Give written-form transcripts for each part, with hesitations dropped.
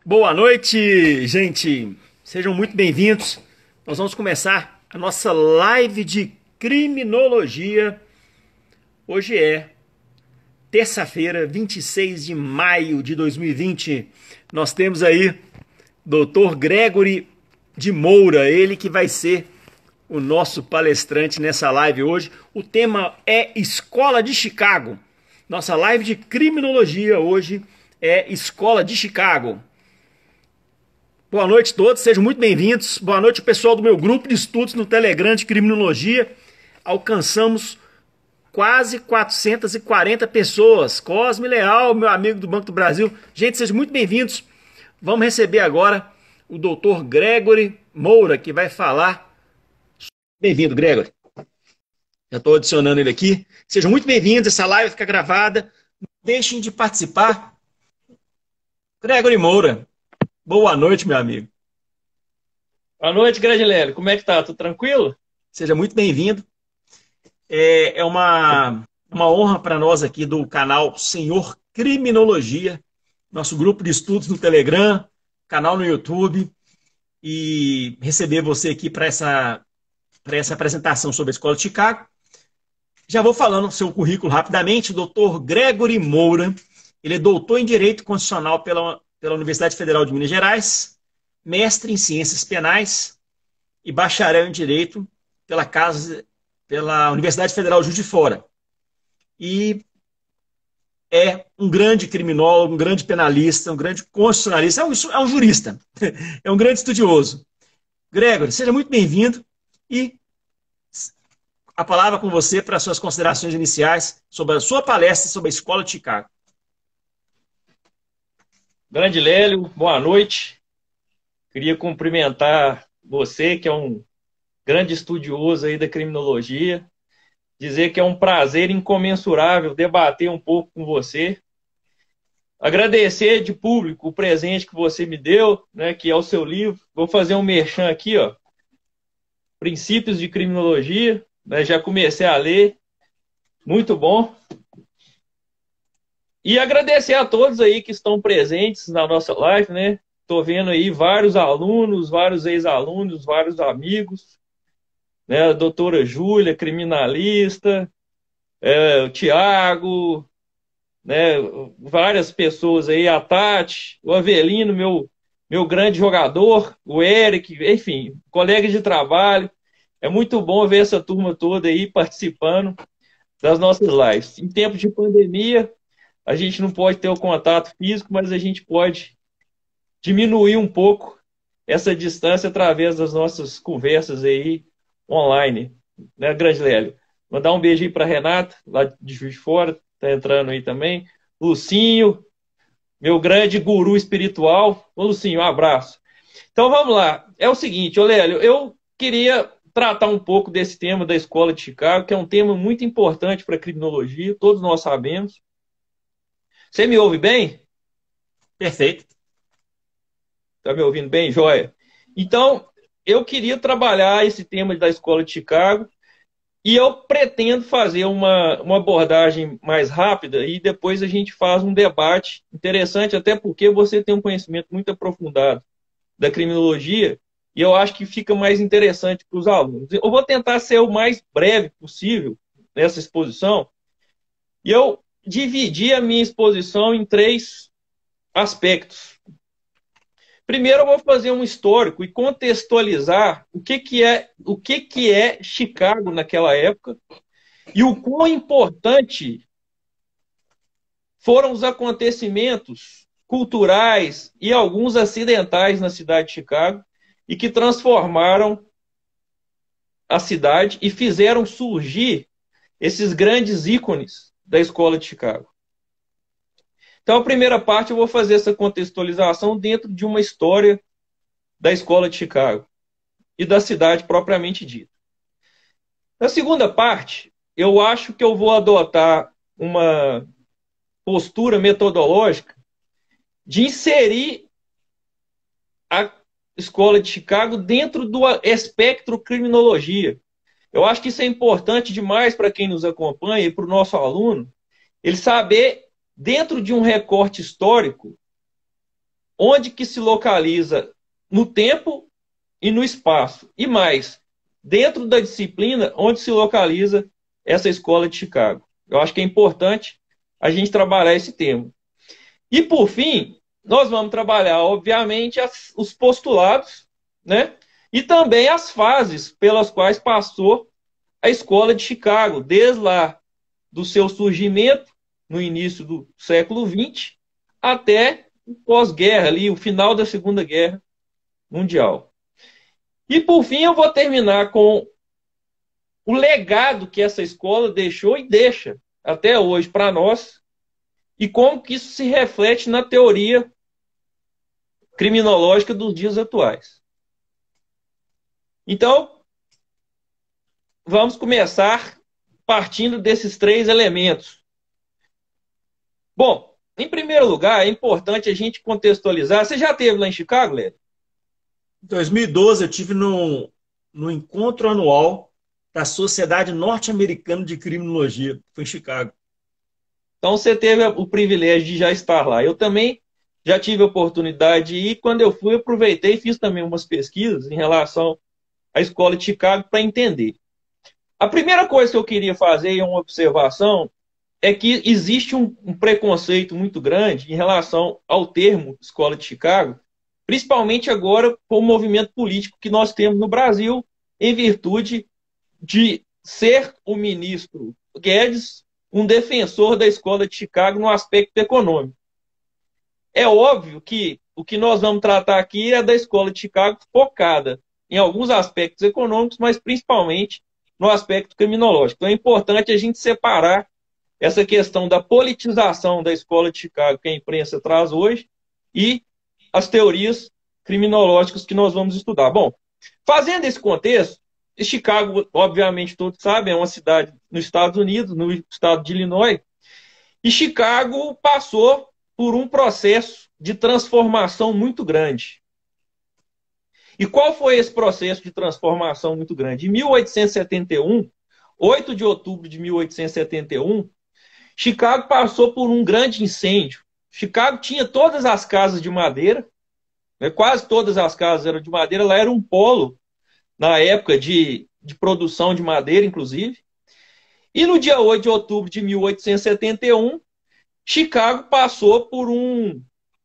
Boa noite, gente. Sejam muito bem-vindos. Nós vamos começar a nossa live de criminologia. Hoje é terça-feira, 26 de maio de 2020. Nós temos aí Dr. Gregory de Moura, ele que vai ser o nosso palestrante nessa live hoje. O tema é Escola de Chicago. Nossa live de criminologia hoje é Escola de Chicago. Boa noite a todos, sejam muito bem-vindos. Boa noite, pessoal do meu grupo de estudos no Telegram de Criminologia. Alcançamos quase 440 pessoas. Cosme Leal, meu amigo do Banco do Brasil. Gente, sejam muito bem-vindos. Vamos receber agora o Dr. Gregory Moura, que vai falar. Bem-vindo, Gregory. Já estou adicionando ele aqui. Sejam muito bem-vindos, essa live fica gravada. Não deixem de participar. Gregory Moura. Boa noite, meu amigo. Boa noite, grande Lélio. Como é que tá? Tudo tranquilo? Seja muito bem-vindo. É uma honra para nós aqui do canal Senhor Criminologia, nosso grupo de estudos no Telegram, canal no YouTube, e receber você aqui para essa apresentação sobre a Escola de Chicago. Já vou falando o seu currículo rapidamente. O Dr. Gregory Moura, ele é doutor em Direito Constitucional pela Universidade Federal de Minas Gerais, mestre em Ciências Penais e bacharel em Direito pela Universidade Federal Juiz de Fora. E é um grande criminólogo, um grande penalista, um grande constitucionalista, é um jurista, é um grande estudioso. Gregory, seja muito bem-vindo e a palavra com você para suas considerações iniciais sobre a sua palestra sobre a Escola de Chicago. Grande Lélio, boa noite. Queria cumprimentar você, que é um grande estudioso aí da criminologia, dizer que é um prazer incomensurável debater um pouco com você. Agradecer de público o presente que você me deu, né, que é o seu livro. Vou fazer um merchan aqui, ó. Princípios de Criminologia, né, já comecei a ler, muito bom. E agradecer a todos aí que estão presentes na nossa live, né? Estou vendo aí vários alunos, vários ex-alunos, vários amigos, né? A doutora Júlia, criminalista, o Tiago, né? Várias pessoas aí, a Tati, o Avelino, meu grande jogador, o Eric, enfim, colegas de trabalho. É muito bom ver essa turma toda aí participando das nossas lives. Em tempo de pandemia, a gente não pode ter o contato físico, mas a gente pode diminuir um pouco essa distância através das nossas conversas aí online, né, grande Lélio? Mandar um beijo aí para Renata, lá de Juiz de Fora, tá entrando aí também. Lucinho, meu grande guru espiritual. Ô, Lucinho, um abraço. Então vamos lá. É o seguinte, ô Lélio, eu queria tratar um pouco desse tema da Escola de Chicago, que é um tema muito importante para a criminologia, todos nós sabemos. Você me ouve bem? Perfeito. Tá me ouvindo bem, joia? Então, eu queria trabalhar esse tema da Escola de Chicago e eu pretendo fazer uma abordagem mais rápida e depois a gente faz um debate interessante, até porque você tem um conhecimento muito aprofundado da criminologia e eu acho que fica mais interessante para os alunos. Eu vou tentar ser o mais breve possível nessa exposição e eu dividi a minha exposição em três aspectos. Primeiro, eu vou fazer um histórico e contextualizar o que é Chicago naquela época e o quão importante foram os acontecimentos culturais e alguns acidentais na cidade de Chicago e que transformaram a cidade e fizeram surgir esses grandes ícones da escola de Chicago. Então, a primeira parte eu vou fazer essa contextualização dentro de uma história da escola de Chicago e da cidade propriamente dita. Na segunda parte, eu acho que eu vou adotar uma postura metodológica de inserir a escola de Chicago dentro do espectro criminologia. Eu acho que isso é importante demais para quem nos acompanha e para o nosso aluno, ele saber, dentro de um recorte histórico, onde que se localiza no tempo e no espaço. E mais, dentro da disciplina, onde se localiza essa escola de Chicago. Eu acho que é importante a gente trabalhar esse tema. E, por fim, nós vamos trabalhar, obviamente, os postulados, né? E também as fases pelas quais passou a escola de Chicago, desde lá do seu surgimento, no início do século XX, até o pós-guerra, ali, o final da Segunda Guerra Mundial. E, por fim, eu vou terminar com o legado que essa escola deixou e deixa até hoje para nós, e como que isso se reflete na teoria criminológica dos dias atuais. Então, vamos começar partindo desses três elementos. Bom, em primeiro lugar, é importante a gente contextualizar. Você já esteve lá em Chicago, Léo? Em 2012, eu tive no encontro anual da Sociedade Norte-Americana de Criminologia, foi em Chicago. Então, você teve o privilégio de já estar lá. Eu também já tive a oportunidade de ir. Quando eu fui, eu aproveitei e fiz também umas pesquisas em relação à escola de Chicago para entender. A primeira coisa que eu queria fazer, e uma observação, é que existe um preconceito muito grande em relação ao termo escola de Chicago, principalmente agora com o movimento político que nós temos no Brasil, em virtude de ser o ministro Guedes um defensor da escola de Chicago no aspecto econômico. É óbvio que o que nós vamos tratar aqui é da escola de Chicago focada em alguns aspectos econômicos, mas principalmente no aspecto criminológico. Então é importante a gente separar essa questão da politização da escola de Chicago que a imprensa traz hoje e as teorias criminológicas que nós vamos estudar. Bom, fazendo esse contexto, Chicago, obviamente, todos sabem, é uma cidade nos Estados Unidos, no estado de Illinois, e Chicago passou por um processo de transformação muito grande. E qual foi esse processo de transformação muito grande? Em 1871, 8 de outubro de 1871, Chicago passou por um grande incêndio. Chicago tinha todas as casas de madeira, né, quase todas as casas eram de madeira, lá era um polo na época de produção de madeira, inclusive. E no dia 8 de outubro de 1871, Chicago passou por um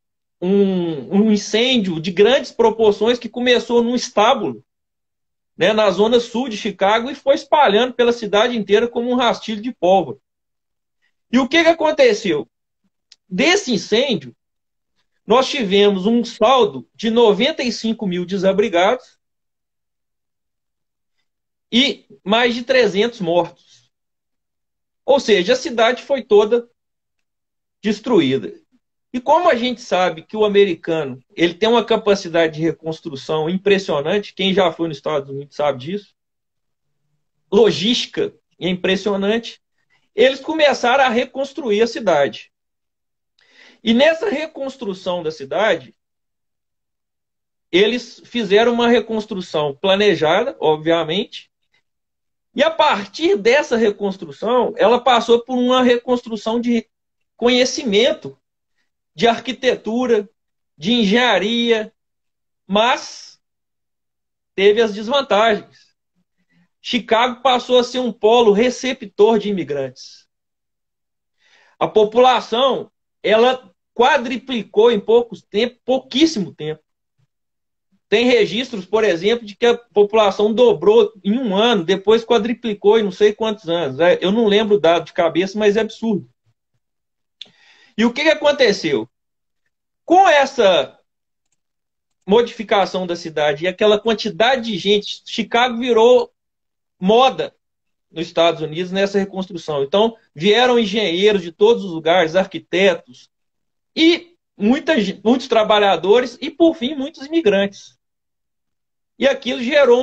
incêndio de grandes proporções que começou num estábulo, né, na zona sul de Chicago e foi espalhando pela cidade inteira como um rastilho de pólvora. E o que aconteceu? Desse incêndio, nós tivemos um saldo de 95 mil desabrigados e mais de 300 mortos. Ou seja, a cidade foi toda destruída. E como a gente sabe que o americano ele tem uma capacidade de reconstrução impressionante, quem já foi nos Estados Unidos sabe disso, logística é impressionante, eles começaram a reconstruir a cidade. E nessa reconstrução da cidade, eles fizeram uma reconstrução planejada, obviamente, e a partir dessa reconstrução, ela passou por uma reconstrução de conhecimento, de arquitetura, de engenharia, mas teve as desvantagens. Chicago passou a ser um polo receptor de imigrantes. A população, ela quadriplicou em pouquíssimo tempo. Tem registros, por exemplo, de que a população dobrou em um ano, depois quadriplicou em não sei quantos anos. Eu não lembro o dado de cabeça, mas é absurdo. E o que aconteceu? Com essa modificação da cidade e aquela quantidade de gente, Chicago virou moda nos Estados Unidos nessa reconstrução. Então, vieram engenheiros de todos os lugares, arquitetos, e muitos trabalhadores, e, por fim, muitos imigrantes. E aquilo gerou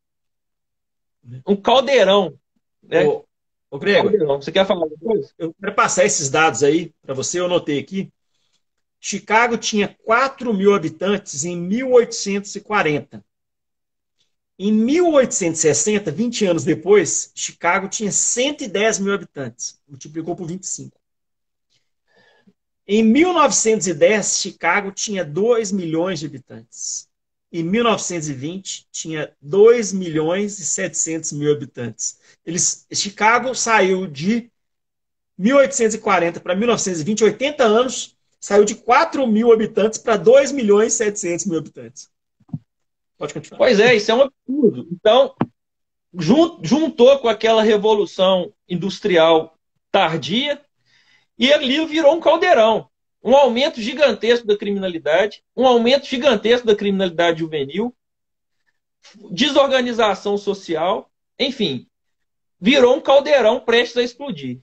um caldeirão. Né? Ô Gregor, caldeirão. Você quer falar depois? Eu quero passar esses dados aí para você, eu anotei aqui. Chicago tinha 4 mil habitantes em 1840. Em 1860, 20 anos depois, Chicago tinha 110 mil habitantes. Multiplicou por 25. Em 1910, Chicago tinha 2 milhões de habitantes. Em 1920, tinha 2 milhões e 700 mil habitantes. Chicago saiu de 1840 para 1920, 80 anos, saiu de 4 mil habitantes para 2 milhões e 700 mil habitantes. Pode continuar. Pois é, isso é um absurdo. Então, juntou com aquela revolução industrial tardia e ali virou um caldeirão. Um aumento gigantesco da criminalidade, um aumento gigantesco da criminalidade juvenil, desorganização social, enfim, virou um caldeirão prestes a explodir.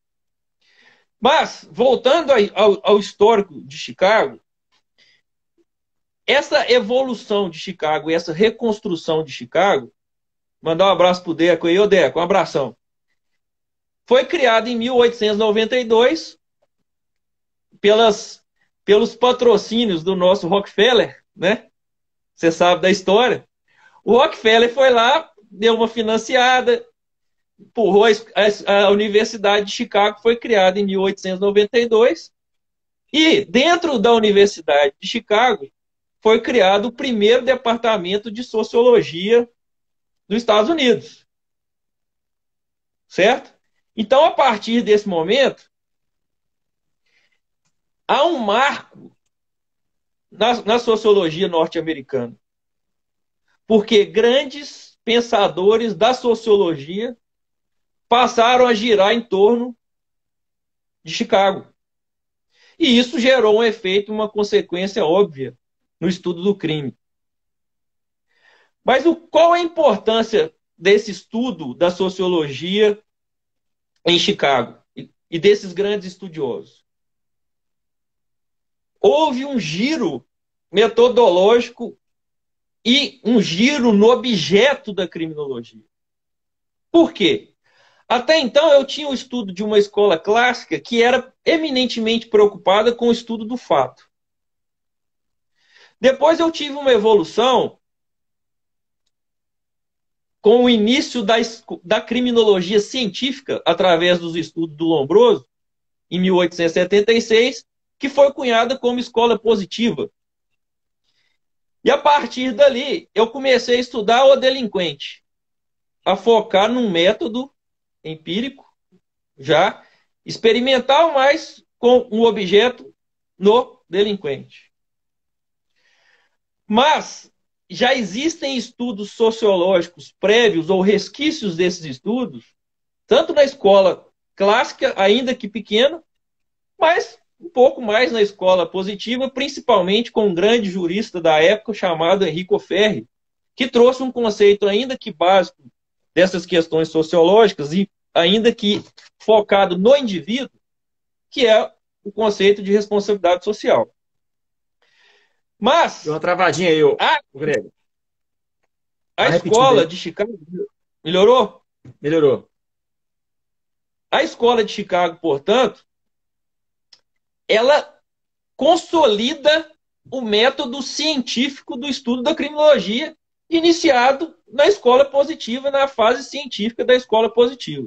Mas, voltando ao histórico de Chicago, essa evolução de Chicago e essa reconstrução de Chicago, mandar um abraço pro Deco aí, ô Deco, um abração. Foi criada em 1892 pelos patrocínios do nosso Rockefeller, né? Você sabe da história. O Rockefeller foi lá, deu uma financiada, empurrou a Universidade de Chicago, foi criada em 1892, e dentro da Universidade de Chicago foi criado o primeiro departamento de sociologia dos Estados Unidos. Certo? Então, a partir desse momento, há um marco na sociologia norte-americana. Porque grandes pensadores da sociologia passaram a girar em torno de Chicago. E isso gerou um efeito, uma consequência óbvia no estudo do crime. Mas qual a importância desse estudo da sociologia em Chicago e desses grandes estudiosos? Houve um giro metodológico e um giro no objeto da criminologia. Por quê? Até então eu tinha o estudo de uma escola clássica que era eminentemente preocupada com o estudo do fato. Depois eu tive uma evolução com o início da criminologia científica através dos estudos do Lombroso, em 1876, que foi cunhada como escola positiva. E a partir dali, eu comecei a estudar o delinquente, a focar num método empírico, já experimental, mas com um objeto no delinquente. Mas já existem estudos sociológicos prévios ou resquícios desses estudos, tanto na escola clássica, ainda que pequena, mas um pouco mais na escola positiva, principalmente com um grande jurista da época chamado Enrico Ferri, que trouxe um conceito ainda que básico dessas questões sociológicas e ainda que focado no indivíduo, que é o conceito de responsabilidade social. Mas deu uma travadinha aí, Greg. A escola de Chicago melhorou? Melhorou. A escola de Chicago, portanto, ela consolida o método científico do estudo da criminologia, iniciado na escola positiva, na fase científica da escola positiva.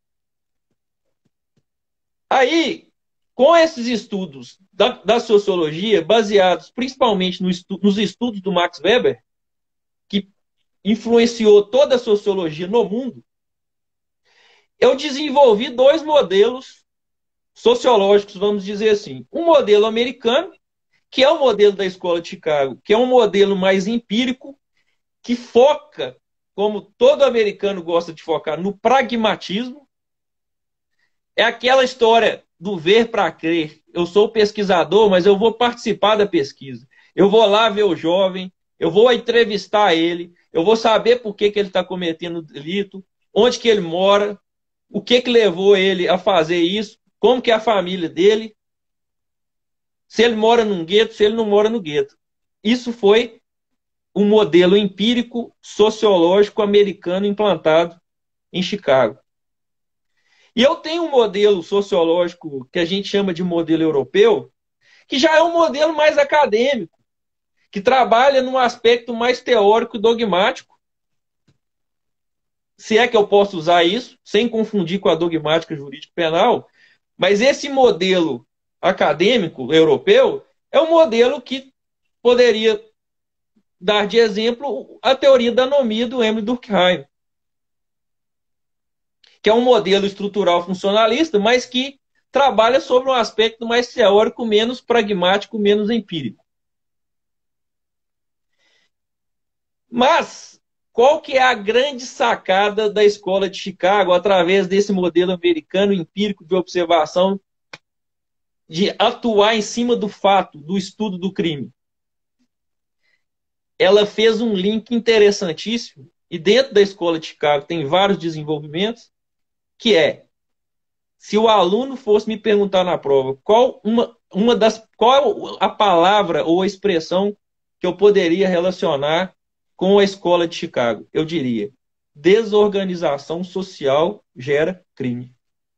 Aí, com esses estudos da sociologia, baseados principalmente nos estudos do Max Weber, que influenciou toda a sociologia no mundo, eu desenvolvi dois modelos sociológicos, vamos dizer assim. Um modelo americano, que é o modelo da Escola de Chicago, que é um modelo mais empírico, que foca, como todo americano gosta de focar, no pragmatismo. É aquela história do ver para crer. Eu sou pesquisador, mas eu vou participar da pesquisa. Eu vou lá ver o jovem, eu vou entrevistar ele, eu vou saber por que ele está cometendo o delito, onde que ele mora, o que levou ele a fazer isso, como que é a família dele, se ele mora num gueto, se ele não mora no gueto. Isso foi um modelo empírico sociológico americano implantado em Chicago. E eu tenho um modelo sociológico que a gente chama de modelo europeu, que já é um modelo mais acadêmico, que trabalha num aspecto mais teórico e dogmático, se é que eu posso usar isso, sem confundir com a dogmática jurídico-penal, mas esse modelo acadêmico europeu, é um modelo que poderia dar de exemplo a teoria da anomia do Emile Durkheim, que é um modelo estrutural funcionalista, mas que trabalha sobre um aspecto mais teórico, menos pragmático, menos empírico. Mas qual que é a grande sacada da escola de Chicago através desse modelo americano empírico de observação, de atuar em cima do fato, do estudo do crime? Ela fez um link interessantíssimo, e dentro da escola de Chicago tem vários desenvolvimentos, que é, se o aluno fosse me perguntar na prova qual a palavra ou a expressão que eu poderia relacionar com a escola de Chicago, eu diria: desorganização social gera crime.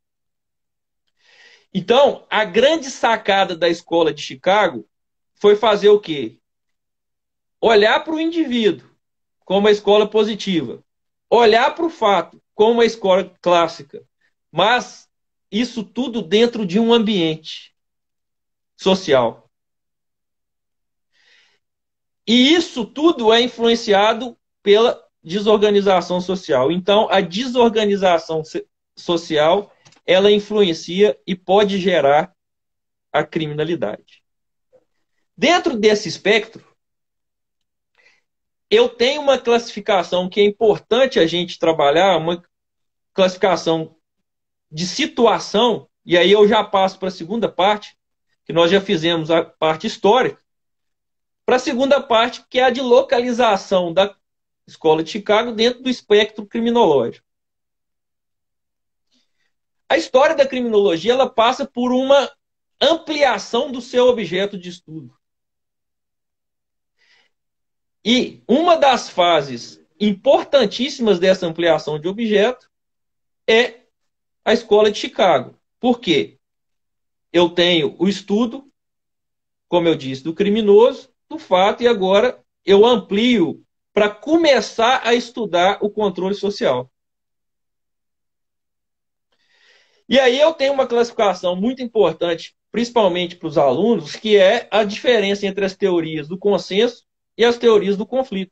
Então, a grande sacada da escola de Chicago foi fazer o quê? Olhar para o indivíduo como uma escola positiva, olhar para o fato como uma escola clássica, mas isso tudo dentro de um ambiente social. E isso tudo é influenciado pela desorganização social. Então, a desorganização social, ela influencia e pode gerar a criminalidade. Dentro desse espectro, eu tenho uma classificação que é importante a gente trabalhar, uma classificação de situação, e aí eu já passo para a segunda parte, que nós já fizemos a parte histórica, para a segunda parte, que é a de localização da escola de Chicago dentro do espectro criminológico. A história da criminologia, ela passa por uma ampliação do seu objeto de estudo. E uma das fases importantíssimas dessa ampliação de objeto é a escola de Chicago. Por quê? Eu tenho o estudo, como eu disse, do criminoso, do fato, e agora eu amplio para começar a estudar o controle social. E aí eu tenho uma classificação muito importante, principalmente para os alunos, que é a diferença entre as teorias do consenso e as teorias do conflito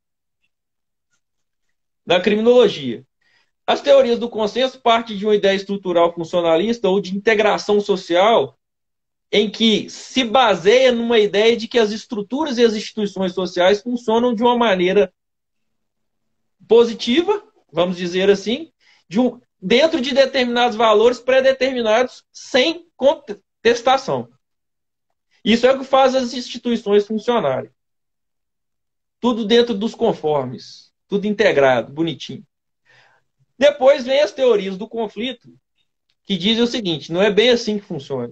da criminologia. As teorias do consenso partem de uma ideia estrutural funcionalista ou de integração social, em que se baseia numa ideia de que as estruturas e as instituições sociais funcionam de uma maneira positiva, vamos dizer assim, dentro de determinados valores pré-determinados, sem contestação. Isso é o que faz as instituições funcionarem. Tudo dentro dos conformes, tudo integrado, bonitinho. Depois vem as teorias do conflito, que dizem o seguinte: não é bem assim que funciona.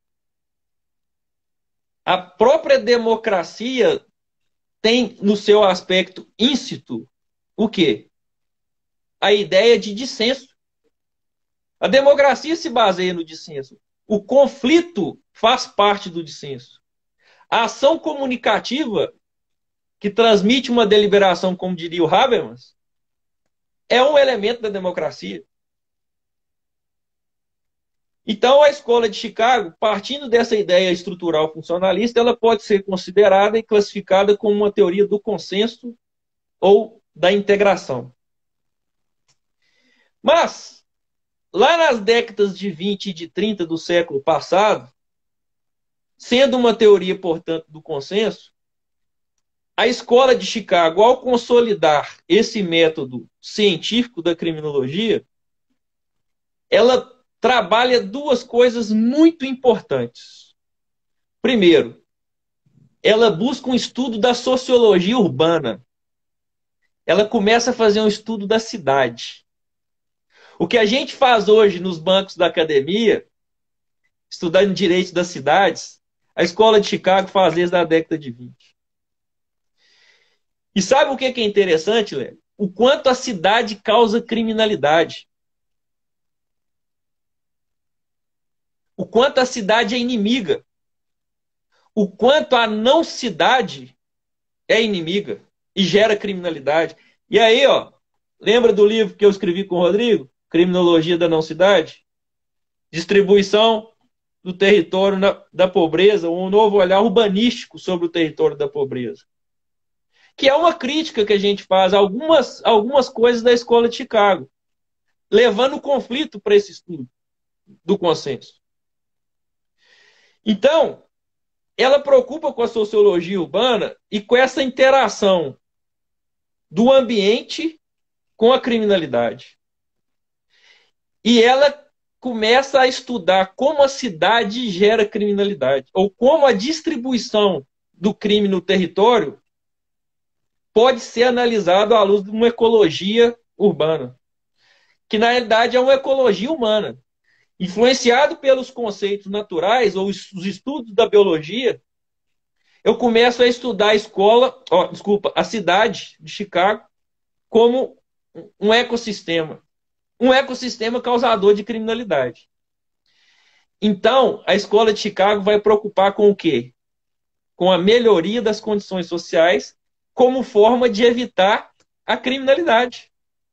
A própria democracia tem no seu aspecto íncito o quê? A ideia de dissenso. A democracia se baseia no dissenso. O conflito faz parte do dissenso. A ação comunicativa, que transmite uma deliberação, como diria o Habermas, é um elemento da democracia. Então, a escola de Chicago, partindo dessa ideia estrutural funcionalista, ela pode ser considerada e classificada como uma teoria do consenso ou da integração. Mas, lá nas décadas de 20 e de 30 do século passado, sendo uma teoria, portanto, do consenso, a escola de Chicago, ao consolidar esse método científico da criminologia, ela trabalha duas coisas muito importantes. Primeiro, ela busca um estudo da sociologia urbana. Ela começa a fazer um estudo da cidade. O que a gente faz hoje nos bancos da academia, estudando direito das cidades, a escola de Chicago faz desde a década de 20. E sabe o que é interessante, Léo? O quanto a cidade causa criminalidade. O quanto a cidade é inimiga. O quanto a não cidade é inimiga e gera criminalidade. E aí, ó, lembra do livro que eu escrevi com o Rodrigo? Criminologia da Não Cidade? Distribuição do território da pobreza, um novo olhar urbanístico sobre o território da pobreza. Que é uma crítica que a gente faz a algumas coisas da Escola de Chicago, levando o conflito para esse estudo do consenso. Então, ela preocupa com a sociologia urbana e com essa interação do ambiente com a criminalidade. E ela começa a estudar como a cidade gera criminalidade, ou como a distribuição do crime no território pode ser analisado à luz de uma ecologia urbana, que na realidade é uma ecologia humana, influenciado pelos conceitos naturais ou os estudos da biologia. Eu começo a estudar a cidade de Chicago como um ecossistema causador de criminalidade. Então, a Escola de Chicago vai preocupar com o quê? Com a melhoria das condições sociais como forma de evitar a criminalidade.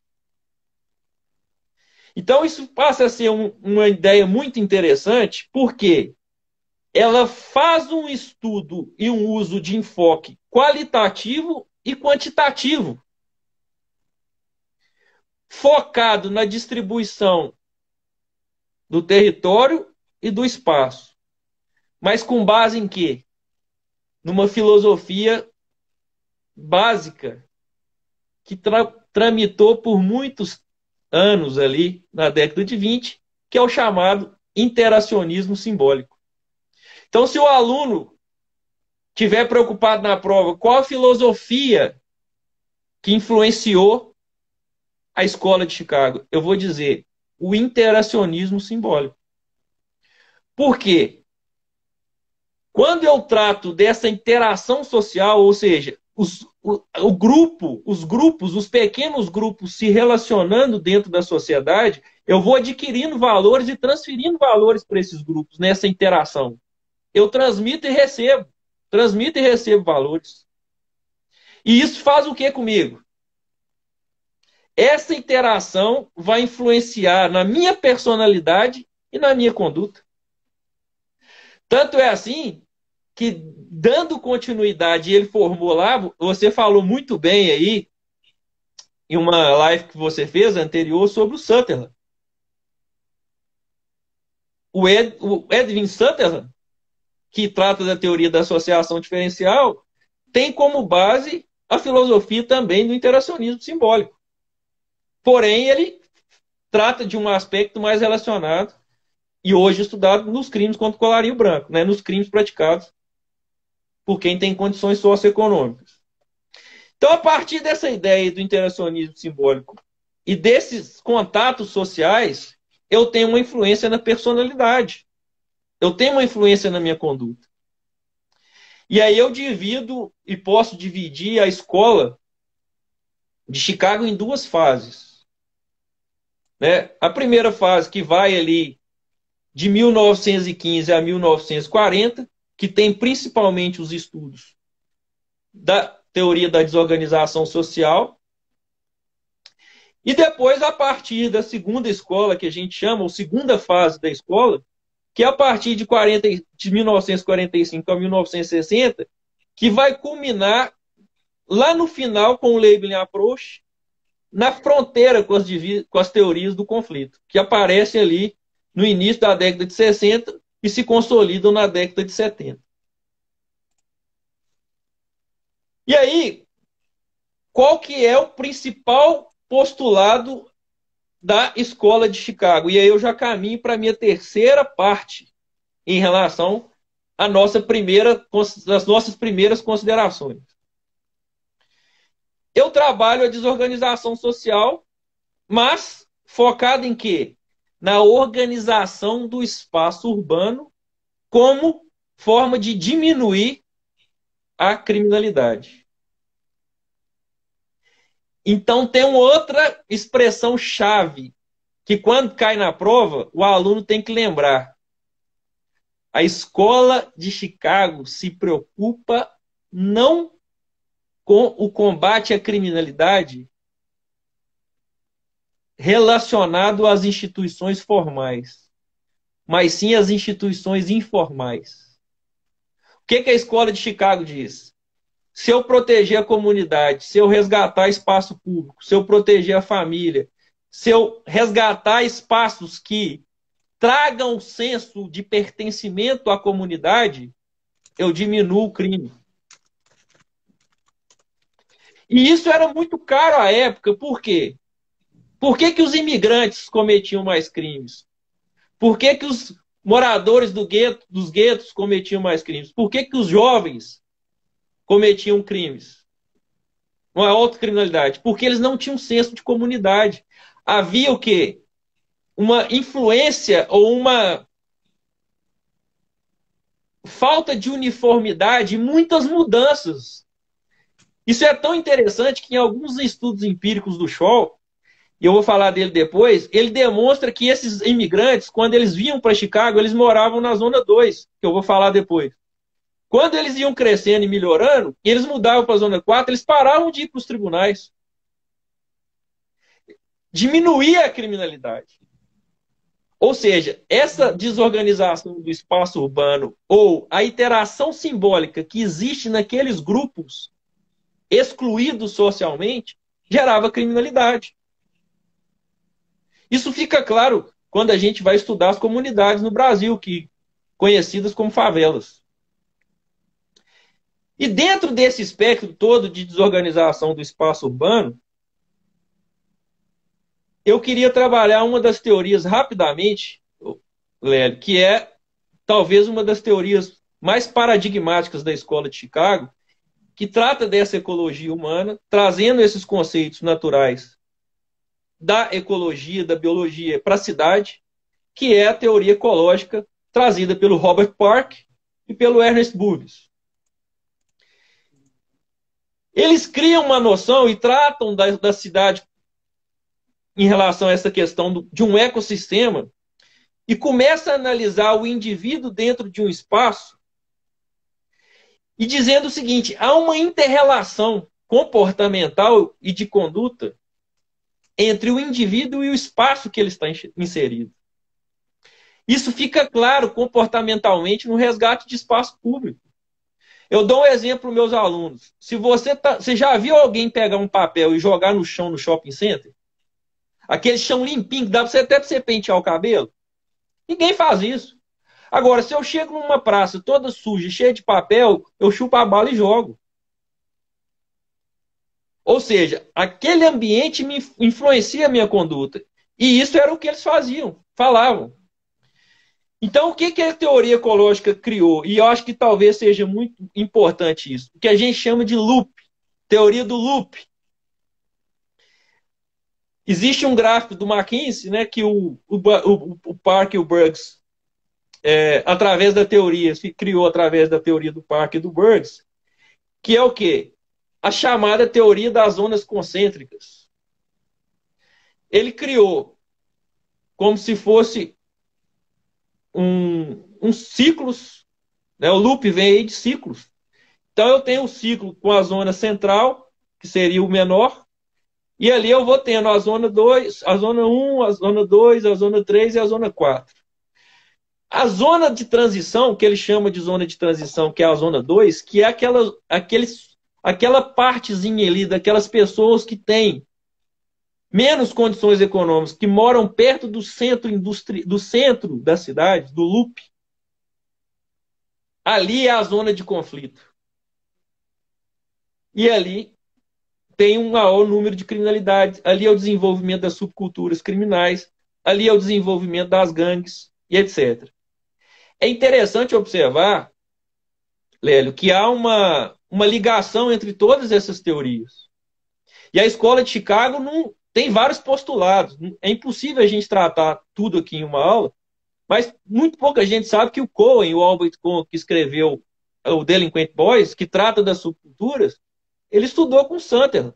Então, isso passa a ser uma ideia muito interessante, porque ela faz um estudo e um uso de enfoque qualitativo e quantitativo, focado na distribuição do território e do espaço. Mas com base em quê? Numa filosofia básica que tramitou por muitos anos ali, na década de 20, que é o chamado interacionismo simbólico. Então, se o aluno estiver preocupado na prova, qual a filosofia que influenciou a Escola de Chicago? Eu vou dizer o interacionismo simbólico. Por quê? Quando eu trato dessa interação social, ou seja, os pequenos grupos se relacionando dentro da sociedade, eu vou adquirindo valores e transferindo valores para esses grupos nessa interação. Eu transmito e recebo valores. E isso faz o que comigo? Essa interação vai influenciar na minha personalidade e na minha conduta. Tanto é assim que, dando continuidade, ele formou lá, você falou muito bem aí, em uma live que você fez anterior, sobre o Sutherland. O Edwin Sutherland, que trata da teoria da associação diferencial, tem como base a filosofia também do interacionismo simbólico. Porém, ele trata de um aspecto mais relacionado e hoje estudado nos crimes contra o colarinho branco, né? Nos crimes praticados por quem tem condições socioeconômicas. Então, a partir dessa ideia do interacionismo simbólico e desses contatos sociais, eu tenho uma influência na personalidade. Eu tenho uma influência na minha conduta. E aí eu divido e posso dividir a escola de Chicago em duas fases. Né? A primeira fase, que vai ali de 1915 a 1940, que tem principalmente os estudos da teoria da desorganização social. E depois, a partir da segunda escola, que a gente chama, ou segunda fase da escola, que é a partir de 1945 a 1960, que vai culminar lá no final com o Labeling Approach, na fronteira com as teorias do conflito, que aparecem ali no início da década de 60 e se consolidam na década de 70. E aí, qual que é o principal postulado da Escola de Chicago? E aí eu já caminho para a minha terceira parte em relação às nossas primeiras considerações. Eu trabalho a desorganização social, mas focado em quê? Na organização do espaço urbano como forma de diminuir a criminalidade. Então tem uma outra expressão-chave que, quando cai na prova, o aluno tem que lembrar. A Escola de Chicago se preocupa não com o combate à criminalidade relacionado às instituições formais, mas sim as instituições informais. O que a escola de Chicago diz? Se eu proteger a comunidade, se eu resgatar espaço público, se eu proteger a família, se eu resgatar espaços que tragam um senso de pertencimento à comunidade, eu diminuo o crime. E isso era muito caro à época, por quê? Por que os imigrantes cometiam mais crimes? Por que os moradores dos guetos cometiam mais crimes? Por que os jovens cometiam crimes? Uma autocriminalidade? Porque eles não tinham senso de comunidade. Havia o quê? Uma influência ou uma falta de uniformidade, muitas mudanças. Isso é tão interessante que em alguns estudos empíricos do Scholl, e eu vou falar dele depois, ele demonstra que esses imigrantes, quando eles vinham para Chicago, eles moravam na Zona 2, que eu vou falar depois. Quando eles iam crescendo e melhorando, e eles mudavam para a Zona 4, eles paravam de ir para os tribunais. Diminuía a criminalidade. Ou seja, essa desorganização do espaço urbano ou a interação simbólica que existe naqueles grupos excluídos socialmente gerava criminalidade. Isso fica claro quando a gente vai estudar as comunidades no Brasil, conhecidas como favelas. E dentro desse espectro todo de desorganização do espaço urbano, eu queria trabalhar uma das teorias rapidamente, Lélio, que é talvez uma das teorias mais paradigmáticas da Escola de Chicago, que trata dessa ecologia humana, trazendo esses conceitos naturais da ecologia, da biologia para a cidade, que é a teoria ecológica trazida pelo Robert Park e pelo Ernest Bubis. Eles criam uma noção e tratam da cidade em relação a essa questão de um ecossistema e começa a analisar o indivíduo dentro de um espaço e dizendo o seguinte: há uma inter-relação comportamental e de conduta entre o indivíduo e o espaço que ele está inserido. Isso fica claro comportamentalmente no resgate de espaço público. Eu dou um exemplo para os meus alunos. Se você já viu alguém pegar um papel e jogar no chão no shopping center? Aquele chão limpinho, que dá até para você pentear o cabelo? Ninguém faz isso. Agora, se eu chego numa praça toda suja, cheia de papel, eu chupo a bala e jogo. Ou seja, aquele ambiente me influencia a minha conduta. E isso era o que eles faziam, falavam. Então, o que a teoria ecológica criou? E eu acho que talvez seja muito importante isso. O que a gente chama de loop. Teoria do loop. Existe um gráfico do McKinsey, né, que o Park e o Burgs, através da teoria, se criou através da teoria do Park e do Burgs, que é o quê? A chamada teoria das zonas concêntricas. Ele criou como se fosse um ciclos, né? O loop vem aí de ciclos. Então eu tenho um ciclo com a zona central, que seria o menor, e ali eu vou tendo a zona 2, a zona 1, a zona 2, a zona 3 e a zona 4. A zona de transição, que ele chama de zona de transição, que é a zona 2, que é aquela partezinha ali daquelas pessoas que têm menos condições econômicas, que moram perto do centro da cidade, do loop. Ali é a zona de conflito. E ali tem um maior número de criminalidade. Ali é o desenvolvimento das subculturas criminais. Ali é o desenvolvimento das gangues e etc. É interessante observar, Lélio, que há uma ligação entre todas essas teorias. E a Escola de Chicago não tem vários postulados. É impossível a gente tratar tudo aqui em uma aula, mas muito pouca gente sabe que o Cohen, o Albert Cohen, que escreveu o Delinquent Boys, que trata das subculturas, ele estudou com Sutherland.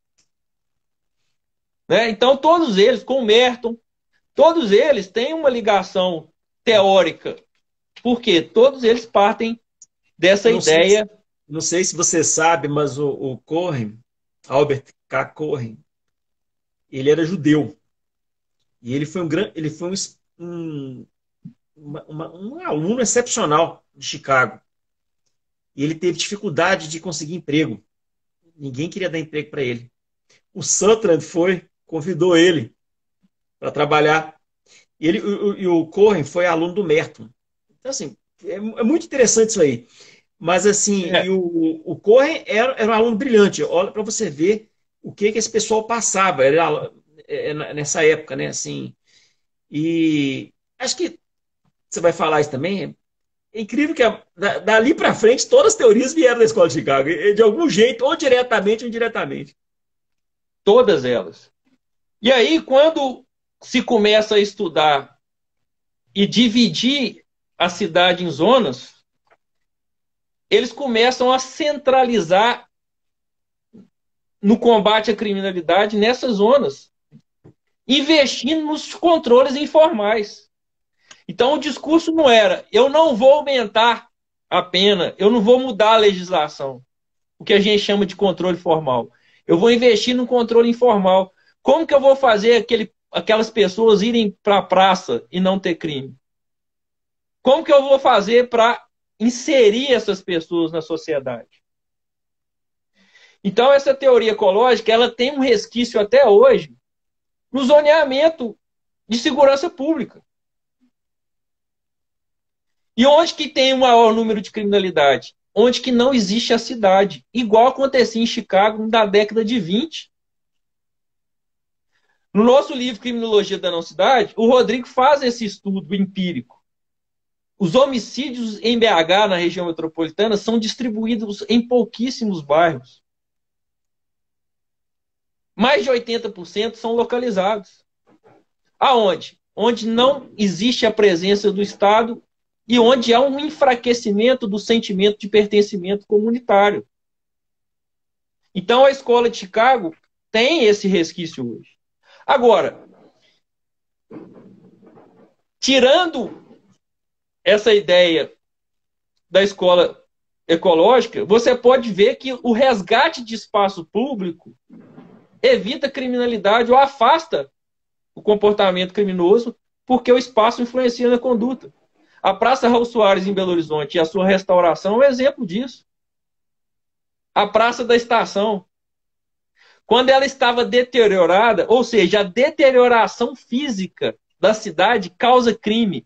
Né? Então, todos eles, com Merton, todos eles têm uma ligação teórica, porque todos eles partem dessa ideia. Não sei se você sabe, mas o Cohen, Albert K. Cohen, ele era judeu. E ele foi um um aluno excepcional de Chicago. E ele teve dificuldade de conseguir emprego. Ninguém queria dar emprego para ele. O Sutherland convidou ele para trabalhar. E o Cohen foi aluno do Merton. Então, assim, é muito interessante isso aí. Mas, assim, É, o Cohen era um aluno brilhante. Olha para você ver o que esse pessoal passava nessa época, né? Assim, e acho que você vai falar isso também. É incrível que dali para frente todas as teorias vieram da escola de Chicago, de algum jeito, ou diretamente ou indiretamente. todas elas. E aí, quando se começa a estudar e dividir a cidade em zonas, eles começam a centralizar no combate à criminalidade nessas zonas, investindo nos controles informais. Então, o discurso não era: eu não vou aumentar a pena, eu não vou mudar a legislação, o que a gente chama de controle formal. Eu vou investir no controle informal. Como que eu vou fazer aquelas pessoas irem para a praça e não ter crime? Como que eu vou fazer para inserir essas pessoas na sociedade? Então, essa teoria ecológica ela tem um resquício até hoje no zoneamento de segurança pública. E onde que tem o maior número de criminalidade? Onde que não existe a cidade. Igual acontecia em Chicago na década de 20. No nosso livro Criminologia da Não Cidade, o Rodrigo faz esse estudo empírico. Os homicídios em BH, na região metropolitana, são distribuídos em pouquíssimos bairros. Mais de 80% são localizados. Aonde? Onde não existe a presença do Estado e onde há um enfraquecimento do sentimento de pertencimento comunitário. Então, a escola de Chicago tem esse resquício hoje. Agora, tirando essa ideia da escola ecológica, você pode ver que o resgate de espaço público evita a criminalidade ou afasta o comportamento criminoso, porque o espaço influencia na conduta. A Praça Raul Soares, em Belo Horizonte, e a sua restauração é um exemplo disso. A Praça da Estação, quando ela estava deteriorada, ou seja, a deterioração física da cidade causa crime.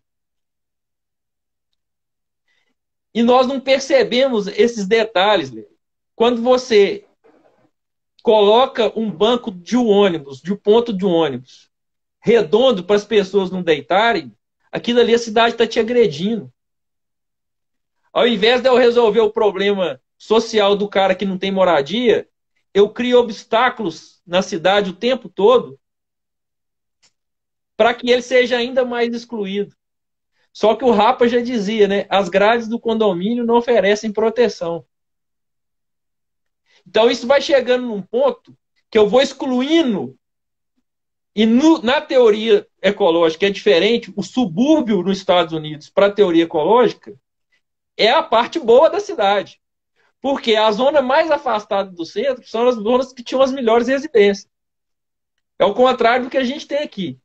E nós não percebemos esses detalhes. Quando você coloca um banco de ônibus, de ponto de ônibus, redondo para as pessoas não deitarem, aquilo ali a cidade está te agredindo. Ao invés de eu resolver o problema social do cara que não tem moradia, eu crio obstáculos na cidade o tempo todo para que ele seja ainda mais excluído. Só que o Rapa já dizia, né? As grades do condomínio não oferecem proteção. Então isso vai chegando num ponto que eu vou excluindo. E na teoria ecológica é diferente. O subúrbio nos Estados Unidos, para a teoria ecológica, é a parte boa da cidade. Porque a zona mais afastada do centro são as zonas que tinham as melhores residências. É o contrário do que a gente tem aqui.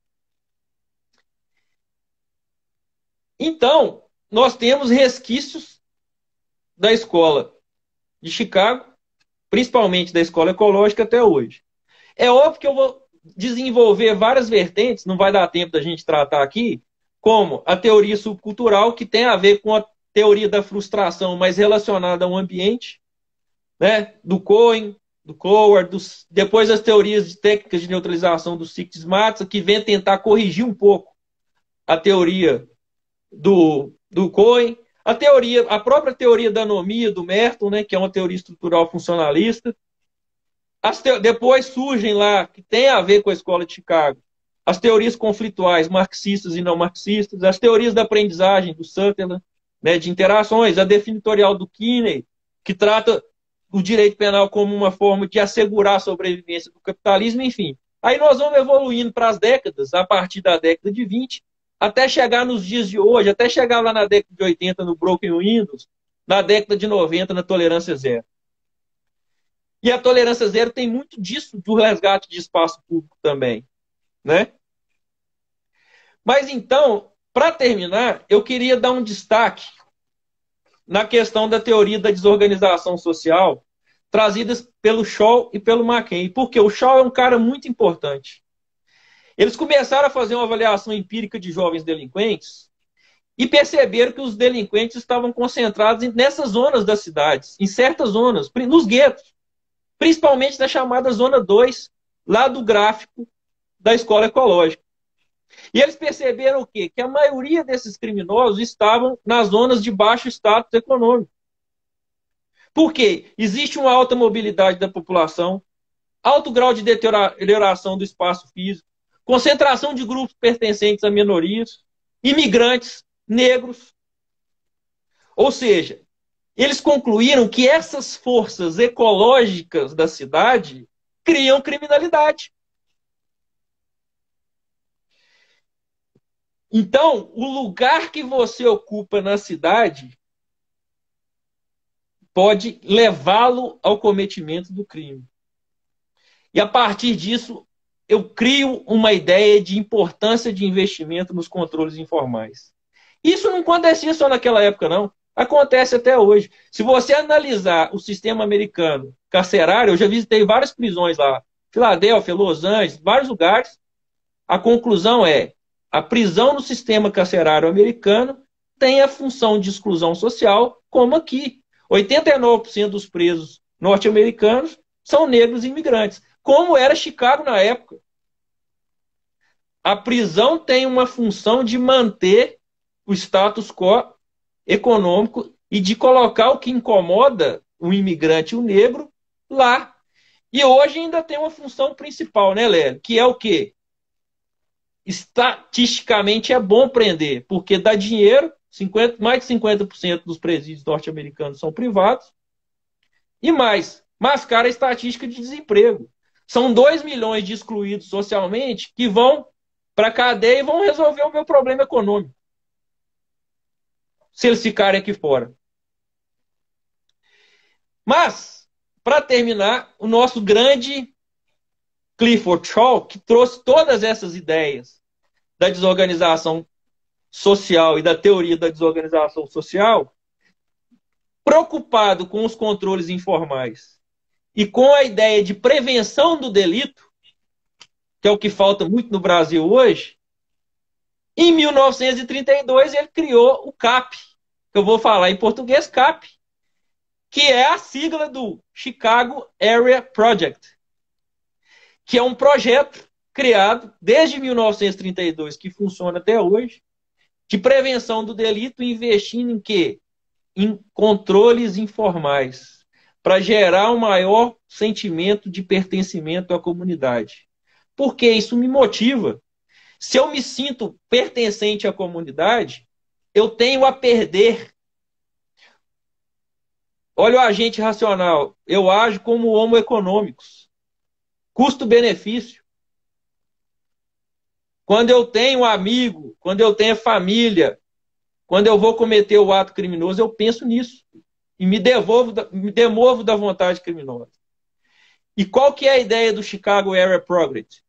Então, nós temos resquícios da escola de Chicago, principalmente da escola ecológica até hoje. É óbvio que eu vou desenvolver várias vertentes, não vai dar tempo da gente tratar aqui, como a teoria subcultural, que tem a ver com a teoria da frustração, mais relacionada ao ambiente, né? Do Cohen, do Cloward, depois as teorias de técnicas de neutralização do Csikszentmihalyi, que vem tentar corrigir um pouco a teoria do Cohen, a própria teoria da anomia do Merton, né, que é uma teoria estrutural funcionalista. Depois surgem lá, que tem a ver com a escola de Chicago, as teorias conflituais, marxistas e não marxistas, as teorias da aprendizagem do Sutherland, né, de interações, a definitorial do Kinney, que trata o direito penal como uma forma de assegurar a sobrevivência do capitalismo, enfim. Aí nós vamos evoluindo para as décadas, a partir da década de 20, até chegar nos dias de hoje, até chegar lá na década de 80 no Broken Windows, na década de 90 na tolerância zero. E a tolerância zero tem muito disso do resgate de espaço público também, né? Mas então, Para terminar, eu queria dar um destaque na questão da teoria da desorganização social, trazidas pelo Shaw e pelo McKay, porque o Shaw é um cara muito importante. Eles começaram a fazer uma avaliação empírica de jovens delinquentes e perceberam que os delinquentes estavam concentrados nessas zonas das cidades, em certas zonas, nos guetos, principalmente na chamada Zona 2, lá do gráfico da escola ecológica. E eles perceberam o quê? Que a maioria desses criminosos estavam nas zonas de baixo status econômico. Por quê? Existe uma alta mobilidade da população, alto grau de deterioração do espaço físico, concentração de grupos pertencentes a minorias, imigrantes, negros. Ou seja, eles concluíram que essas forças ecológicas da cidade criam criminalidade. Então, o lugar que você ocupa na cidade pode levá-lo ao cometimento do crime. E a partir disso, eu crio uma ideia de importância de investimento nos controles informais. Isso não acontecia só naquela época, não. Acontece até hoje. Se você analisar o sistema americano carcerário, eu já visitei várias prisões lá, Filadélfia, Los Angeles, vários lugares. A conclusão é: a prisão no sistema carcerário americano tem a função de exclusão social, como aqui. 89% dos presos norte-americanos são negros e imigrantes, como era Chicago na época. A prisão tem uma função de manter o status quo econômico e de colocar o que incomoda o imigrante e o negro lá. E hoje ainda tem uma função principal, né, Lélio? Que é o quê? Estatisticamente é bom prender, porque dá dinheiro, mais de 50% dos presídios norte-americanos são privados, e mais, mascara a estatística de desemprego. São 2 milhões de excluídos socialmente que vão para a cadeia e vão resolver o meu problema econômico, se eles ficarem aqui fora. Mas, para terminar, o nosso grande Clifford Shaw, que trouxe todas essas ideias da desorganização social e da teoria da desorganização social, preocupado com os controles informais e com a ideia de prevenção do delito, que é o que falta muito no Brasil hoje, em 1932 ele criou o CAP, que eu vou falar em português, CAP, que é a sigla do Chicago Area Project, que é um projeto criado desde 1932, que funciona até hoje, de prevenção do delito, investindo em quê? Em controles informais, para gerar um maior sentimento de pertencimento à comunidade. Porque isso me motiva. Se eu me sinto pertencente à comunidade, eu tenho a perder. Olha o agente racional. Eu ajo como homo econômicos. Custo-benefício. Quando eu tenho amigo, quando eu tenho família, quando eu vou cometer o ato criminoso, eu penso nisso. E me demovo da vontade criminosa. E qual que é a ideia do Chicago Area Project?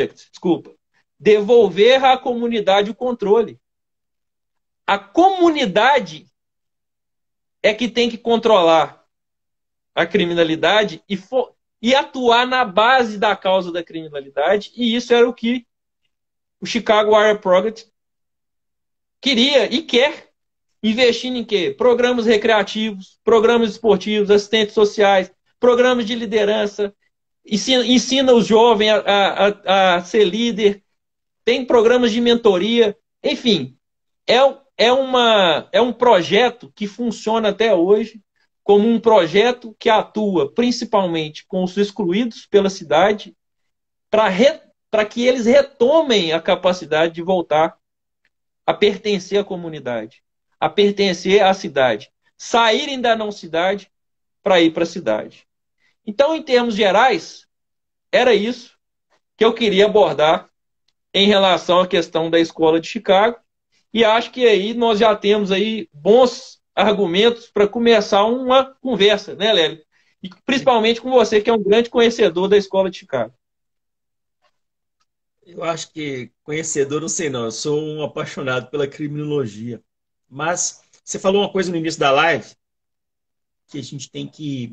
Devolver à comunidade o controle. A comunidade é que tem que controlar a criminalidade e atuar na base da causa da criminalidade. E isso era o que o Chicago Area Project queria e quer, investindo em quê? Programas recreativos, programas esportivos, assistentes sociais, programas de liderança, ensina os jovens a ser líder, tem programas de mentoria, enfim, é um projeto que funciona até hoje como um projeto que atua principalmente com os excluídos pela cidade para que eles retomem a capacidade de voltar a pertencer à comunidade, a pertencer à cidade, saírem da não-cidade para ir para a cidade. Então, em termos gerais, era isso que eu queria abordar em relação à questão da escola de Chicago, e acho que aí nós já temos aí bons argumentos para começar uma conversa, né, Lélio? E principalmente com você, que é um grande conhecedor da escola de Chicago. Eu acho que conhecedor, não sei não, eu sou um apaixonado pela criminologia. Mas você falou uma coisa no início da live que a gente tem que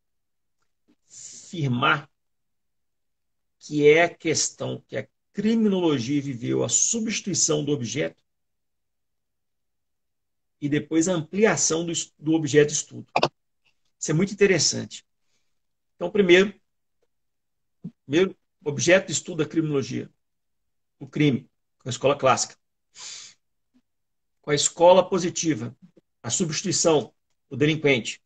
firmar, que é a questão que a criminologia viveu a substituição do objeto e depois a ampliação do objeto de estudo. Isso é muito interessante. Então, primeiro objeto de estudo da criminologia, o crime, com a escola clássica. Com a escola positiva, a substituição, o delinquente.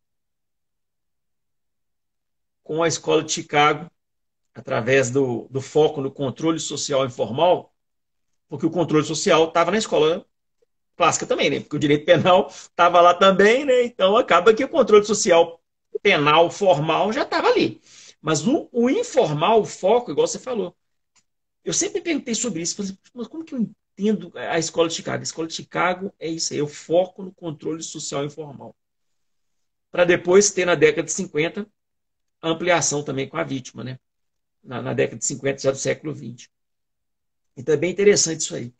Com a escola de Chicago, através do foco no controle social informal, porque o controle social estava na escola clássica também, né? Porque o direito penal estava lá também, né? Então acaba que o controle social penal formal já estava ali. Mas o informal, o foco, igual você falou, eu sempre me perguntei sobre isso, falei, mas como que eu entendo a escola de Chicago? A escola de Chicago é isso aí, é o foco no controle social informal. Para depois ter, na década de 50, a ampliação também com a vítima, né? Na década de 50, já do século 20. Então é bem interessante isso aí.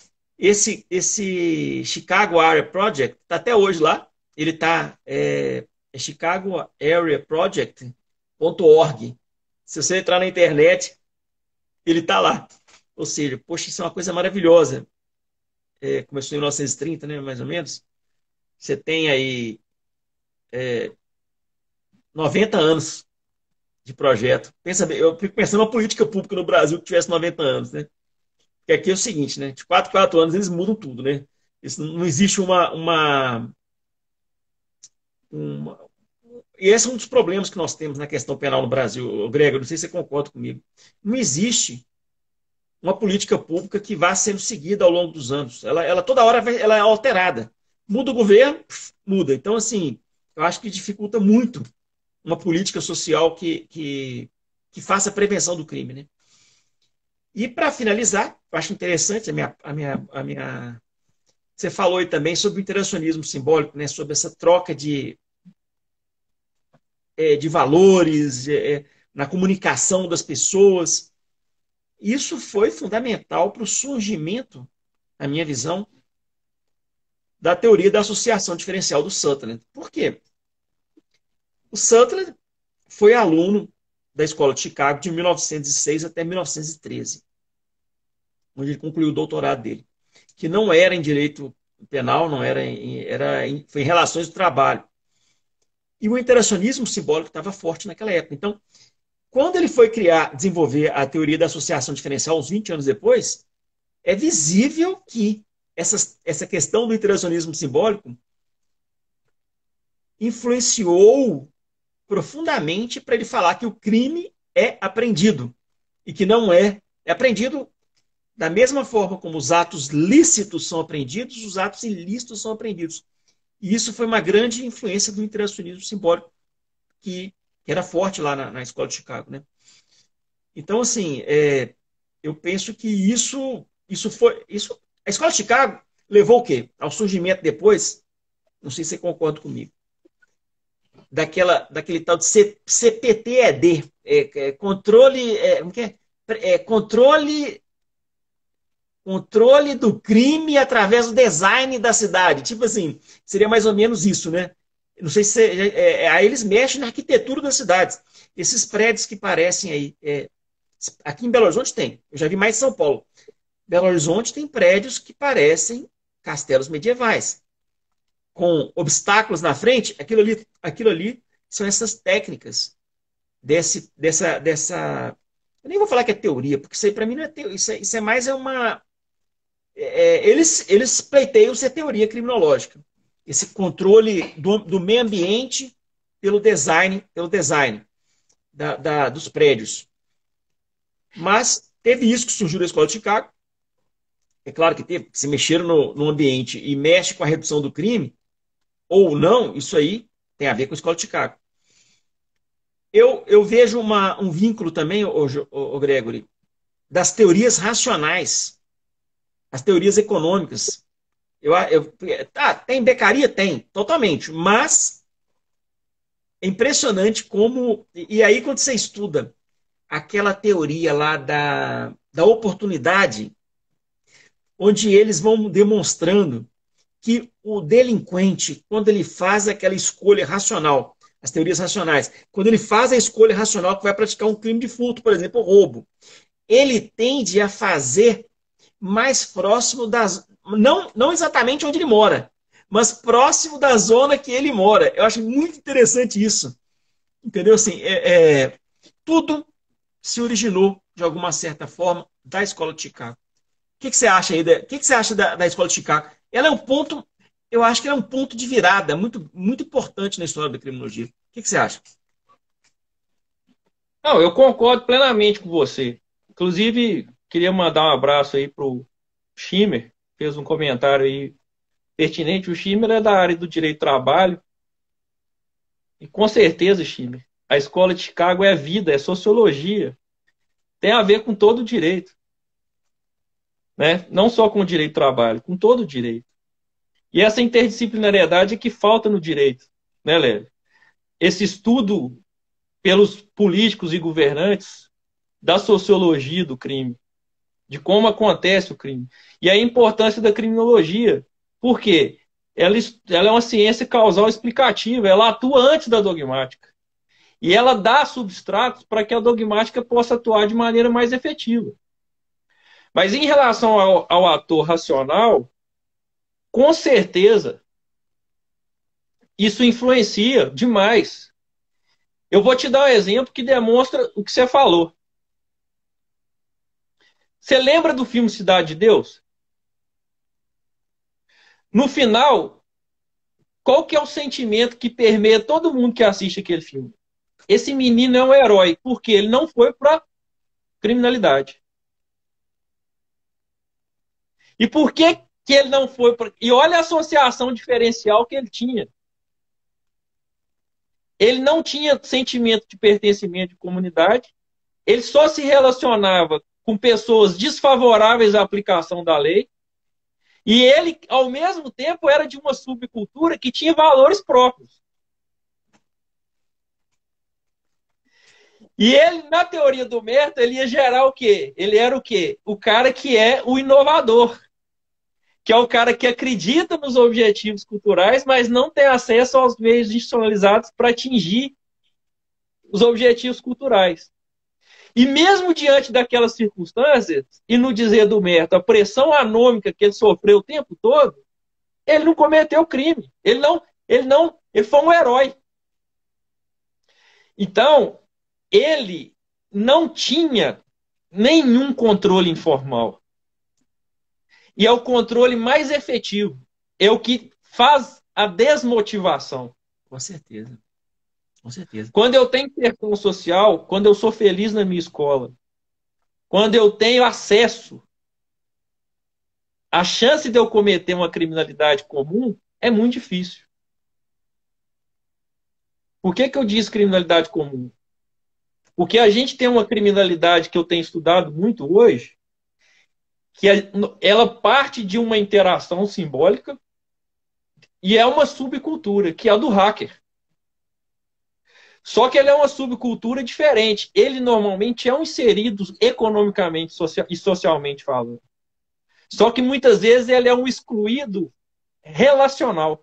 Esse Chicago Area Project está até hoje lá. Ele está Chicago Area Project.org. Se você entrar na internet, ele está lá. Ou seja, poxa, isso é uma coisa maravilhosa. Começou em 1930, né, mais ou menos. Você tem aí 90 anos de projeto. Pensa bem, eu fico pensando uma política pública no Brasil que tivesse 90 anos, né? Porque aqui é o seguinte, né? De 4 em 4 anos eles mudam tudo, né? Isso não existe uma. E esse é um dos problemas que nós temos na questão penal no Brasil, Gregor, não sei se você concorda comigo. Não existe uma política pública que vá sendo seguida ao longo dos anos. Ela toda hora ela é alterada. Muda o governo, muda. Então, assim, eu acho que dificulta muito uma política social que faça prevenção do crime, né? E para finalizar, eu acho interessante a minha. Você falou aí também sobre o interacionismo simbólico, né? Sobre essa troca de valores na comunicação das pessoas. Isso foi fundamental para o surgimento, na minha visão, da teoria da associação diferencial do Sutherland. Por quê? O Sutherland foi aluno da Escola de Chicago de 1906 até 1913, onde ele concluiu o doutorado dele, que não era em direito penal, não era foi em relações do trabalho. E o interacionismo simbólico estava forte naquela época. Então, quando ele foi desenvolver a teoria da associação diferencial, uns 20 anos depois, é visível que essa questão do interacionismo simbólico influenciou profundamente para ele falar que o crime é aprendido e que não é aprendido da mesma forma como os atos lícitos são aprendidos, os atos ilícitos são aprendidos. E isso foi uma grande influência do interacionismo simbólico que era forte lá na escola de Chicago, né? Então, assim, eu penso que a escola de Chicago levou o quê? Ao surgimento depois, não sei se você concorda comigo, daquele tal de CPTED, controle, como que controle do crime através do design da cidade. Tipo assim, seria mais ou menos isso, né? Não sei se aí eles mexem na arquitetura das cidades. Esses prédios que parecem aí. Aqui em Belo Horizonte tem. Eu já vi mais em São Paulo. Belo Horizonte tem prédios que parecem castelos medievais. Com obstáculos na frente, aquilo ali são essas técnicas dessa. Eu nem vou falar que é teoria, porque isso aí para mim não é teoria. Isso é mais uma. Eles pleiteiam ser teoria criminológica. Esse controle do meio ambiente pelo design dos prédios. Mas teve isso que surgiu na Escola de Chicago. É claro que teve, se mexeram no ambiente e mexe com a redução do crime, ou não, isso aí tem a ver com a Escola de Chicago. Eu vejo um vínculo também, o Gregory, das teorias racionais, as teorias econômicas. Tem becaria? Tem, totalmente. Mas é impressionante como. E aí, quando você estuda aquela teoria lá da oportunidade, onde eles vão demonstrando que o delinquente, quando ele faz aquela escolha racional, as teorias racionais, quando ele faz a escolha racional que vai praticar um crime de furto, por exemplo, roubo, ele tende a fazer mais próximo das... Não exatamente onde ele mora, mas próximo da zona que ele mora. Eu acho muito interessante isso. Entendeu? Assim, tudo se originou, de alguma certa forma, da escola de Chicago. O que você acha aí? O que você acha da escola de Chicago? Ela é um ponto, eu acho que ela é um ponto de virada muito, muito importante na história da criminologia. O que você acha? Não, eu concordo plenamente com você. Inclusive, queria mandar um abraço aí pro Schimmer, fez um comentário aí pertinente. O Schimmer é da área do direito do trabalho. E com certeza, Schimmer, a escola de Chicago é vida, é sociologia. Tem a ver com todo o direito. Né? Não só com o direito do trabalho, com todo o direito. E essa interdisciplinariedade é que falta no direito, né, Léo? Esse estudo pelos políticos e governantes da sociologia do crime, de como acontece o crime. E a importância da criminologia. Por quê? Ela é uma ciência causal explicativa, ela atua antes da dogmática. E ela dá substratos para que a dogmática possa atuar de maneira mais efetiva. Mas em relação ao ator racional, com certeza, isso influencia demais. Eu vou te dar um exemplo que demonstra o que você falou. Você lembra do filme Cidade de Deus? No final, qual que é o sentimento que permeia todo mundo que assiste aquele filme? Esse menino é um herói, porque ele não foi para criminalidade. E por que ele não foi para... E olha a associação diferencial que ele tinha. Ele não tinha sentimento de pertencimento de comunidade, ele só se relacionava com pessoas desfavoráveis à aplicação da lei, e ele, ao mesmo tempo, era de uma subcultura que tinha valores próprios. E ele, na teoria do Merton, ele ia gerar o quê? Ele era o quê? O cara que é o inovador, que é o cara que acredita nos objetivos culturais, mas não tem acesso aos meios institucionalizados para atingir os objetivos culturais. E mesmo diante daquelas circunstâncias, e no dizer do Merton, a pressão anômica que ele sofreu o tempo todo, ele não cometeu crime. Ele foi um herói. Então, ele não tinha nenhum controle informal. E é o controle mais efetivo. É o que faz a desmotivação. Com certeza. Com certeza. Quando eu tenho inserção social, quando eu sou feliz na minha escola, quando eu tenho acesso, a chance de eu cometer uma criminalidade comum é muito difícil. Por que eu disse criminalidade comum? Porque a gente tem uma criminalidade que eu tenho estudado muito hoje, que ela parte de uma interação simbólica e é uma subcultura, que é a do hacker. Só que ele é uma subcultura diferente. Ele normalmente é um inserido economicamente e socialmente falando. Só que muitas vezes ele é um excluído relacional.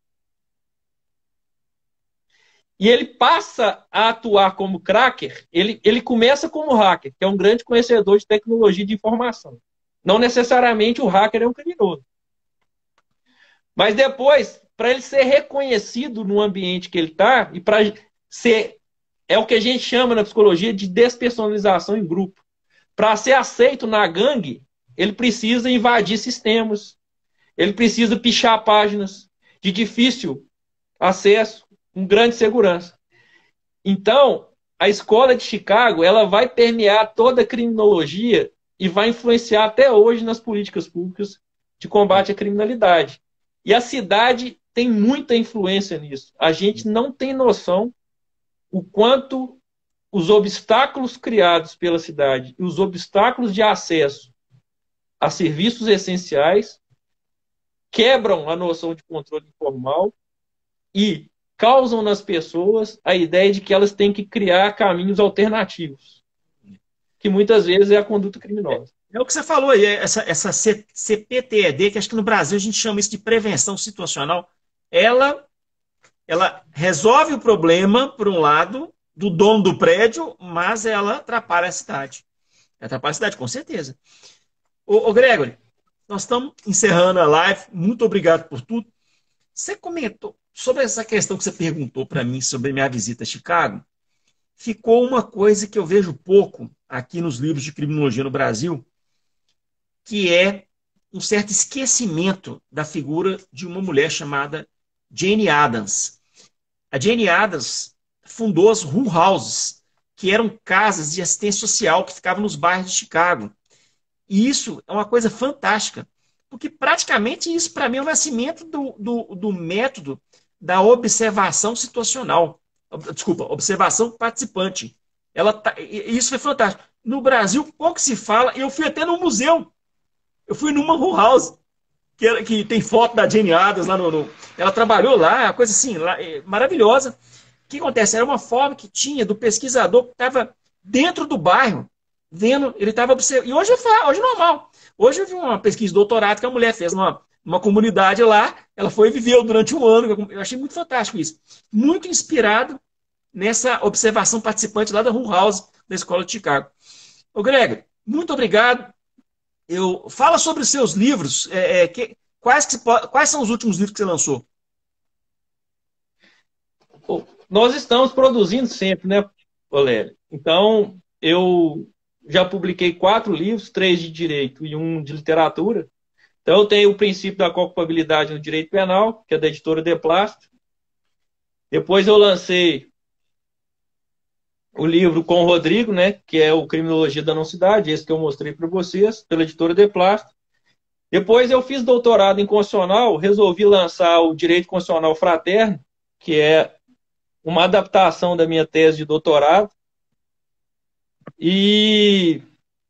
E ele passa a atuar como cracker, ele começa como hacker, que é um grande conhecedor de tecnologia de informação. Não necessariamente o hacker é um criminoso. Mas depois, para ele ser reconhecido no ambiente que ele está, e para ser... É o que a gente chama na psicologia de despersonalização em grupo. Para ser aceito na gangue, ele precisa invadir sistemas, ele precisa pichar páginas de difícil acesso, com grande segurança. Então, a escola de Chicago, ela vai permear toda a criminologia e vai influenciar até hoje nas políticas públicas de combate à criminalidade. E a cidade tem muita influência nisso. A gente não tem noção o quanto os obstáculos criados pela cidade e os obstáculos de acesso a serviços essenciais quebram a noção de controle informal e causam nas pessoas a ideia de que elas têm que criar caminhos alternativos. que muitas vezes é a conduta criminosa. É o que você falou aí, essa CPTED, que acho que no Brasil a gente chama isso de prevenção situacional, ela resolve o problema, por um lado, do dono do prédio, mas ela atrapalha a cidade. Atrapalha a cidade, com certeza. Ô Gregory, nós estamos encerrando a live. Muito obrigado por tudo. Você comentou sobre essa questão que você perguntou para mim sobre minha visita a Chicago. Ficou uma coisa que eu vejo pouco aqui nos livros de criminologia no Brasil, que é um certo esquecimento da figura de uma mulher chamada Jane Addams. A Jane Addams fundou as Hull Houses, que eram casas de assistência social que ficavam nos bairros de Chicago. E isso é uma coisa fantástica, porque praticamente isso, para mim, é o nascimento do método da observação situacional. Desculpa, observação participante. Isso foi fantástico. No Brasil, pouco se fala. Eu fui até no museu. Eu fui numa Hull House, que tem foto da Jane Addams lá ela trabalhou lá, uma coisa assim, maravilhosa. O que acontece? Era uma forma que tinha do pesquisador que estava dentro do bairro, vendo, ele estava observando. E hoje é normal. Hoje eu vi uma pesquisa de doutorado que a mulher fez numa comunidade lá, ela foi e viveu durante um ano. Eu achei muito fantástico isso. Muito inspirado nessa observação participante lá da Hull House, da Escola de Chicago. Ô Greg, muito obrigado. Fala sobre os seus livros. Quais são os últimos livros que você lançou? Nós estamos produzindo sempre, né, Valério? Então, eu já publiquei 4 livros, 3 de direito e 1 de literatura. Então, eu tenho o princípio da culpabilidade no direito penal, que é da editora De Plasto. Depois eu lancei o livro com o Rodrigo, né, que é o Criminologia da Não-Cidade, esse que eu mostrei para vocês, pela editora De Plasto. Depois eu fiz doutorado em Constitucional, resolvi lançar o Direito Constitucional Fraterno, que é uma adaptação da minha tese de doutorado. E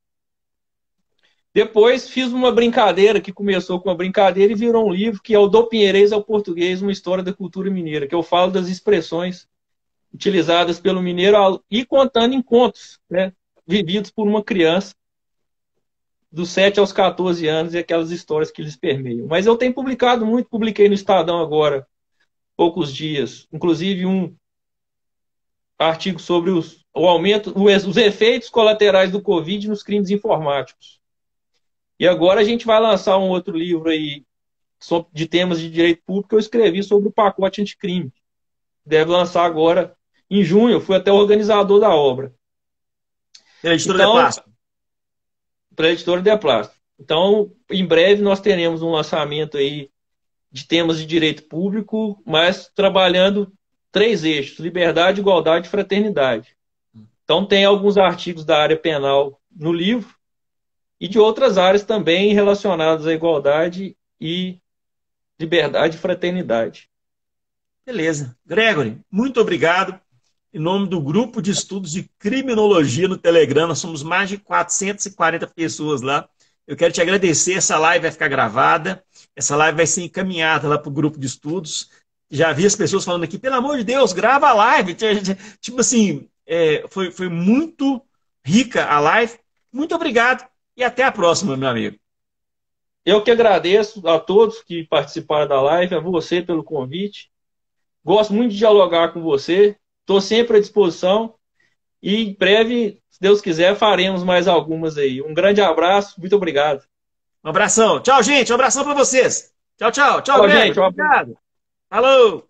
depois fiz uma brincadeira, que começou com uma brincadeira e virou um livro, que é o Do Pinheirês ao Português, uma história da cultura mineira, que eu falo das expressões utilizadas pelo mineiro e contando em contos, né, vividos por uma criança dos 7 aos 14 anos e aquelas histórias que eles permeiam. Mas eu tenho publicado muito, publiquei no Estadão agora, poucos dias, inclusive um artigo sobre o aumento, os efeitos colaterais do Covid nos crimes informáticos. E agora a gente vai lançar um outro livro aí de temas de direito público que eu escrevi sobre o pacote anticrime. Deve lançar agora em junho. Eu fui até o organizador da obra. Pela editora De Plasto. Pela editora De Plasto. Então, em breve nós teremos um lançamento aí de temas de direito público, mas trabalhando 3 eixos: liberdade, igualdade e fraternidade. Então tem alguns artigos da área penal no livro e de outras áreas também relacionadas à igualdade e liberdade e fraternidade. Beleza. Gregory, muito obrigado. Em nome do grupo de estudos de criminologia no Telegram, nós somos mais de 440 pessoas lá. Eu quero te agradecer, essa live vai ficar gravada, essa live vai ser encaminhada lá para o grupo de estudos. Já vi as pessoas falando aqui, pelo amor de Deus, grava a live. Tipo assim, foi muito rica a live. Muito obrigado e até a próxima, meu amigo. Eu que agradeço a todos que participaram da live, a você pelo convite. Gosto muito de dialogar com você, estou sempre à disposição e em breve, se Deus quiser, faremos mais algumas aí. Um grande abraço, muito obrigado. Um abração. Tchau, gente. Um abração para vocês. Tchau, tchau. Tchau, gente. Obrigado. Falou!